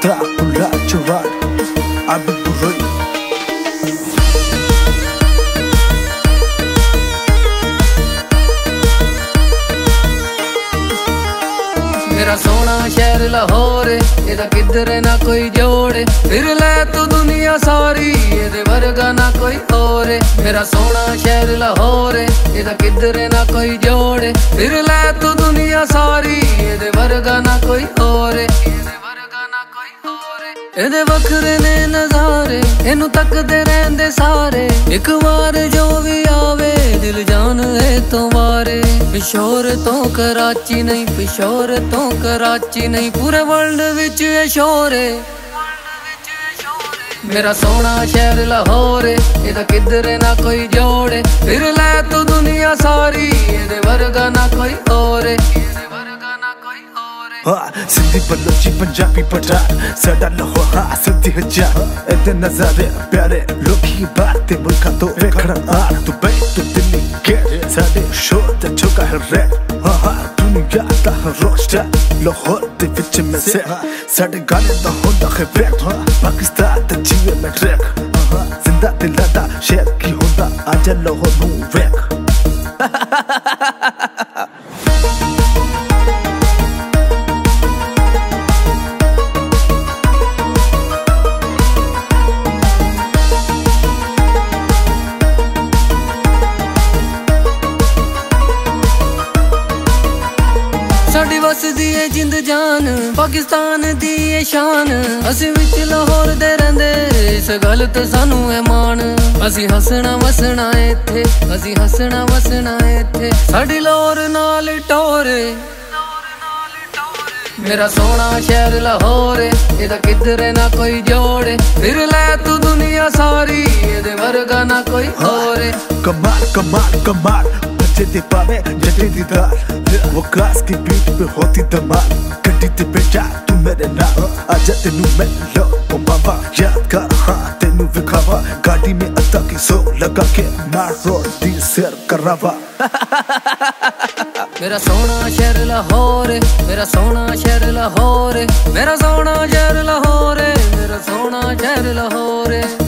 Dracula Gerard Abu Burai मेरा सोना शहर लाहौर एदा किधर ना कोई जोड़े फिर ले तू दुनिया सारी एदे वर्गा ना कोई और। मेरा सोना शहर लाहौर एदा किधर ना कोई जोड़े फिर ले तू दुनिया सारी एदे वर्गा ना कोई और। एदे वखरे ने नजारे इनू तकदे रहंदे सारे एक बार जो भी आवे दिल जान है तुम्हारे। पिशोर तो कराची नहीं पिशोर तो कराची नहीं पूरे वर्ल्ड विच ये शोर है। मेरा सोना शहर लाहौर एदा किधर ना कोई जोड़े फिर ले तू दुनिया सारी एदे वर्गा ना कोई और। सिंधी बलोची पंजाबी पठान साडा लाहौर सिंधी हजार इतने नजारे प्यारे लोकी बातें मुल्का तो वेखण आर दुबई तो दिल्ली के साडे शोर ते चुका है रैप। दुनिया दा रॉकस्टार लाहौर दे विच में से साडे गाने दा होंदा है बैक पाकिस्तान ते जीवे में ट्रैक जिंदा दिल दा शेर की होंदा आजा लाहौर नू वैक। साडी वसदी है जिंद जान पाकिस्तान दी है शान असी विच लाहौर दे रहिंदे इस गल ते सानू है मान। असी हसना वसना इत्थे असी हसना वसना इत्थे साडी लाहौर नाल टोरे। मेरा सोना शहर लाहौर एदा किधर ना कोई जोड़े फिर ले तू दुनिया सारी एदे वर्गा ना कोई और। कमाल कमाल कमाल बच्चे दे पावे जटे दी दाल वो क्लास की बीट पे होती धमाल गड्डी ते बेटा तू मेरे नाल आजा तेनू मैं लो बाबा याद कर हाँ तेनू विखावा गाड़ी में अता की सो लगा के मार रोड दी सैर करावा। मेरा सोना शहर लाहौर मेरा सोना शहर लाहौर मेरा सोना शहर लाहौर मेरा सोना शहर लाहौर।